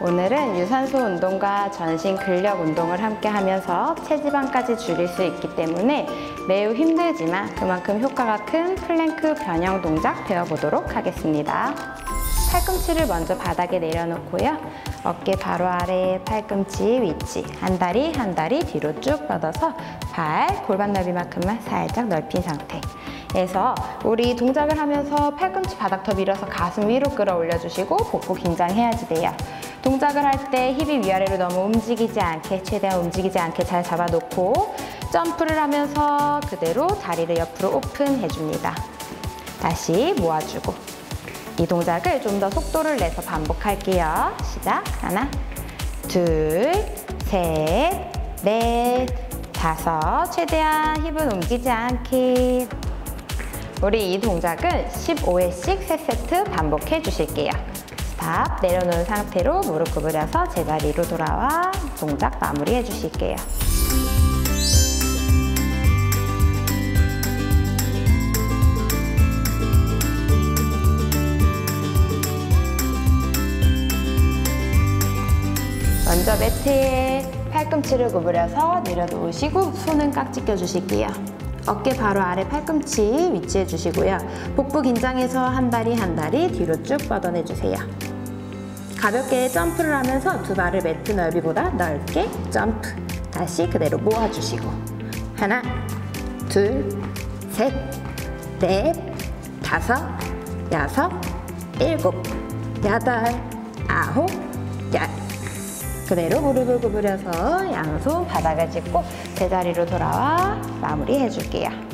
오늘은 유산소 운동과 전신 근력 운동을 함께 하면서 체지방까지 줄일 수 있기 때문에 매우 힘들지만 그만큼 효과가 큰 플랭크 변형 동작 배워보도록 하겠습니다. 팔꿈치를 먼저 바닥에 내려놓고요. 어깨 바로 아래 팔꿈치 위치, 한 다리 뒤로 쭉 뻗어서 발 골반 넓이만큼만 살짝 넓힌 상태에서 우리 동작을 하면서 팔꿈치 바닥 더 밀어서 가슴 위로 끌어올려 주시고 복부 긴장해야지 돼요. 동작을 할 때 힙이 위아래로 너무 움직이지 않게, 최대한 움직이지 않게 잘 잡아놓고 점프를 하면서 그대로 다리를 옆으로 오픈해줍니다. 다시 모아주고 이 동작을 좀 더 속도를 내서 반복할게요. 시작! 하나, 둘, 셋, 넷, 다섯. 최대한 힙은 움직이지 않게. 우리 이 동작은 15회씩 3세트 반복해 주실게요. 스탑! 내려놓은 상태로 무릎 구부려서 제자리로 돌아와 동작 마무리해 주실게요. 먼저 매트에 팔꿈치를 구부려서 내려놓으시고 손은 깍지 껴주실게요. 어깨 바로 아래 팔꿈치 위치해 주시고요. 복부 긴장해서 한 다리 뒤로 쭉 뻗어내주세요. 가볍게 점프를 하면서 두 발을 매트 넓이보다 넓게 점프. 다시 그대로 모아주시고 하나, 둘, 셋, 넷, 다섯, 여섯, 일곱, 여덟, 아홉, 열. 그대로 무릎을 구부려서 양손 바닥을 짚고 제자리로 돌아와 마무리 해줄게요.